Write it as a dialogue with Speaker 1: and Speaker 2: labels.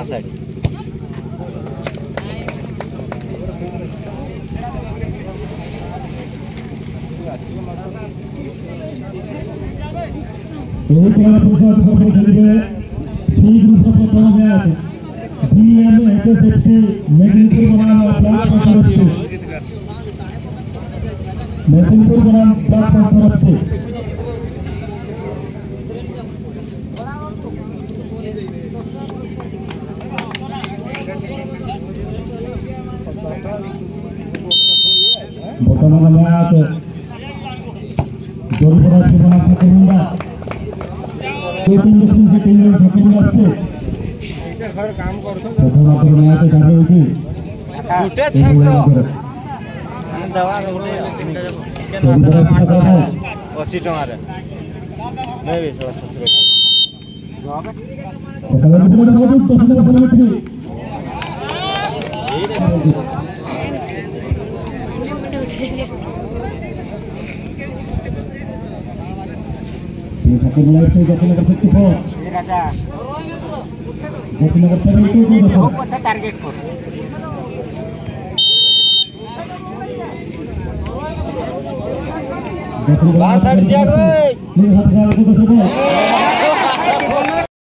Speaker 1: side
Speaker 2: यही तरह पुरुषों को खेलिए ठीक रूप से पहुंच गया डीएम एसएससी मेदिनीपुर बनाम ब्लॉक मेदिनीपुर बनाम ब्लॉक तरफ से वर्तमान मैच जोरदार बना सकूंगा से 3 रन सकूंगा
Speaker 3: घर काम करछो
Speaker 2: प्रथम मैच चालू होती
Speaker 1: गुटे छक तो दवा गुटे तीनटा चिकन भात मार दवा 80 टका रे मैं भी
Speaker 2: 100
Speaker 1: टारगेट को बास हट जा रे